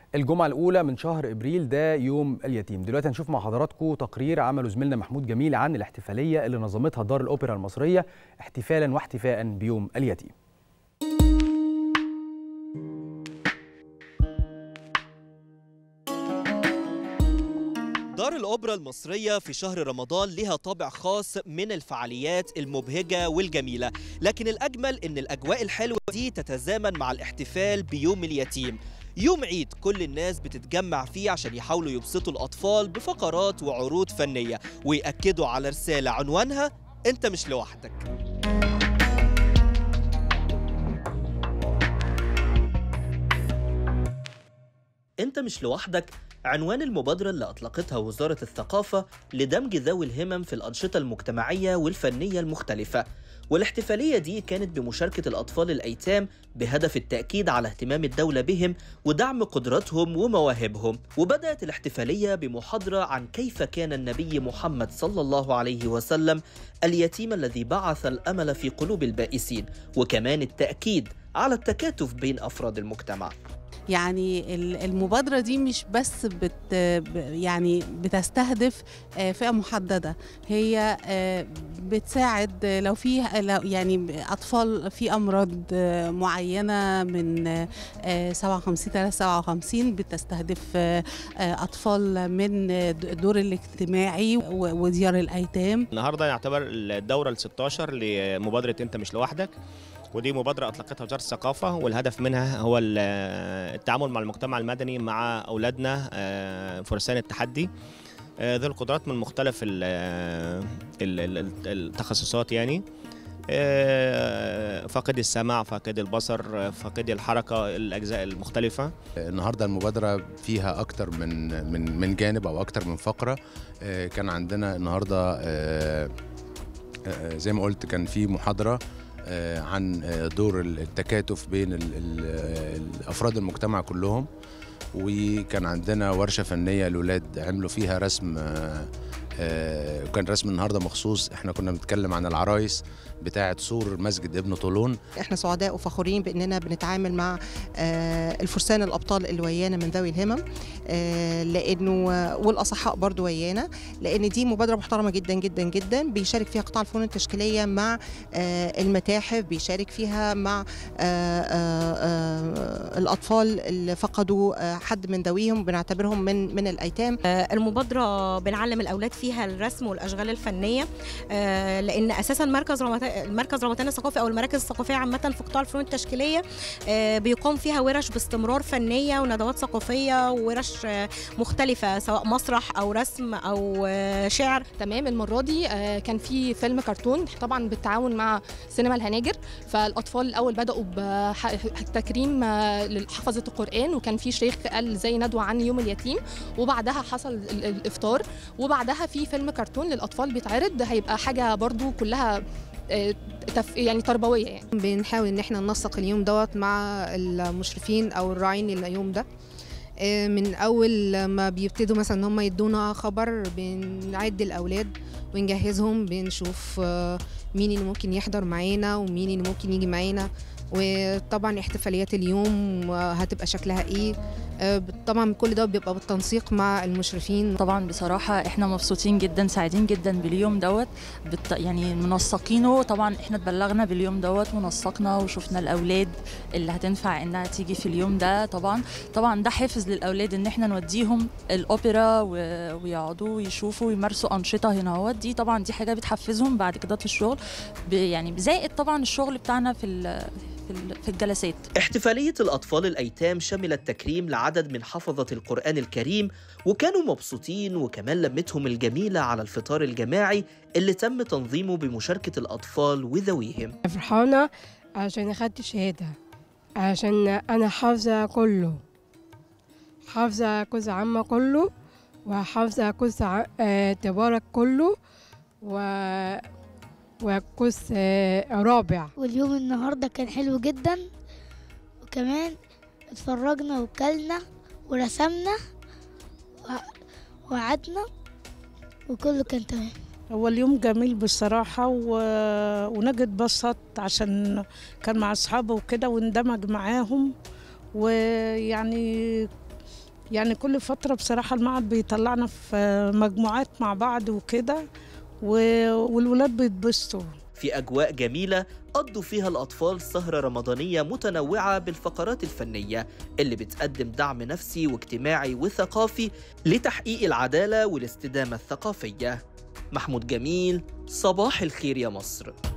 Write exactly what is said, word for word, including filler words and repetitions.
الجمعة الأولى من شهر إبريل ده يوم اليتيم. دلوقتي هنشوف مع حضراتكم تقرير عمله زميلنا محمود جميل عن الاحتفالية اللي نظمتها دار الأوبرا المصرية احتفالا واحتفاء بيوم اليتيم. دار الأوبرا المصرية في شهر رمضان لها طابع خاص من الفعاليات المبهجة والجميلة، لكن الأجمل إن الأجواء الحلوة دي تتزامن مع الاحتفال بيوم اليتيم، يوم عيد كل الناس بتتجمع فيه عشان يحاولوا يبسطوا الأطفال بفقرات وعروض فنية ويأكدوا على رسالة عنوانها أنت مش لوحدك. أنت مش لوحدك عنوان المبادرة اللي أطلقتها وزارة الثقافة لدمج ذوي الهمم في الأنشطة المجتمعية والفنية المختلفة، والاحتفالية دي كانت بمشاركة الأطفال الأيتام بهدف التأكيد على اهتمام الدولة بهم ودعم قدراتهم ومواهبهم. وبدأت الاحتفالية بمحاضرة عن كيف كان النبي محمد صلى الله عليه وسلم اليتيم الذي بعث الأمل في قلوب البائسين، وكمان التأكيد على التكاتف بين أفراد المجتمع. يعني المبادرة دي مش بس بت يعني بتستهدف فئة محددة، هي بتساعد لو في يعني أطفال في أمراض معينة من سبعة وخمسين ثلاثة سبعة وخمسين، بتستهدف أطفال من الدور الاجتماعي وديار الأيتام. النهارده يعتبر الدورة الستة عشر لمبادرة أنت مش لوحدك، ودي مبادرة أطلقتها وزارة الثقافة، والهدف منها هو التعامل مع المجتمع المدني مع أولادنا فرسان التحدي ذوي القدرات من مختلف التخصصات، يعني فاقد السمع، فاقد البصر، فاقد الحركة، الأجزاء المختلفة. النهارده المبادرة فيها أكتر من من من جانب أو أكتر من فقرة. كان عندنا النهارده زي ما قلت كان في محاضرة عن دور التكاتف بين أفراد المجتمع كلهم، وكان عندنا ورشة فنية الأولاد عملوا فيها رسم، وكان رسم النهارده مخصوص. احنا كنا بنتكلم عن العرايس بتاعة سور مسجد ابن طولون. احنا سعداء وفخورين باننا بنتعامل مع الفرسان الابطال اللي ويانا من ذوي الهمم، لانه والاصحاء برضو ويانا، لان دي مبادرة محترمة جدا جدا جدا. بيشارك فيها قطاع الفنون التشكيلية مع المتاحف، بيشارك فيها مع الاطفال اللي فقدوا حد من ذويهم، بنعتبرهم من من الايتام. المبادرة بنعلم الاولاد فيها الرسم والاشغال الفنية، لان اساسا مركز رمضان المركز رمضان الثقافي او المراكز الثقافيه عامه في قطاع الفنون التشكيليه بيقام فيها ورش باستمرار فنيه وندوات ثقافيه وورش مختلفه سواء مسرح او رسم او شعر. تمام. المره دي كان في فيلم كرتون طبعا بالتعاون مع سينما الهناجر، فالاطفال الاول بداوا بتكريم لحفظه القران، وكان في شيخ قال زي ندوه عن يوم اليتيم، وبعدها حصل الافطار، وبعدها في فيلم كرتون للاطفال بيتعرض، هيبقى حاجه برضو كلها يعني تربويه. يعني بنحاول ان احنا ننسق اليوم دوت مع المشرفين او الراعين لليوم ده، من اول ما بيبتدوا مثلا ان هم يدونا خبر بنعد الاولاد ونجهزهم، بنشوف مين اللي ممكن يحضر معانا ومين اللي ممكن يجي معانا، وطبعا احتفاليات اليوم هتبقى شكلها ايه. طبعا كل ده بيبقى بالتنسيق مع المشرفين. طبعا بصراحه احنا مبسوطين جدا سعيدين جدا باليوم دوت، يعني منسقينه. طبعا احنا اتبلغنا باليوم دوت ونسقنا وشفنا الاولاد اللي هتنفع انها تيجي في اليوم ده. طبعا طبعا ده حافز للاولاد ان احنا نوديهم الاوبرا ويقعدوا ويشوفوا ويمارسوا انشطه هنا اهوت. دي طبعا دي حاجه بتحفزهم بعد كده في الشغل، يعني بزائد طبعا الشغل بتاعنا في في الجلسات. احتفالية الأطفال الأيتام شملت تكريم لعدد من حفظة القرآن الكريم، وكانوا مبسوطين، وكمان لمتهم الجميلة على الفطار الجماعي اللي تم تنظيمه بمشاركة الأطفال وذويهم. فرحانة عشان أخدت شهادة، عشان أنا حافظة كله، حافظة جزء عامة كله، وحافظة جزء تبارك كله، و وكوس رابع. واليوم النهارده كان حلو جدا، وكمان اتفرجنا وكلنا ورسمنا وقعدنا وكله كان تمام. هو اليوم جميل بصراحة، و... ونجد اتبسط عشان كان مع أصحابه وكده واندمج معاهم، ويعني يعني كل فترة بصراحة المعهد بيطلعنا في مجموعات مع بعض وكده، والولاد بيتبسطوا. في أجواء جميلة قضوا فيها الأطفال سهرة رمضانية متنوعة بالفقرات الفنية اللي بتقدم دعم نفسي واجتماعي وثقافي لتحقيق العدالة والاستدامة الثقافية. محمود جميل، صباح الخير يا مصر.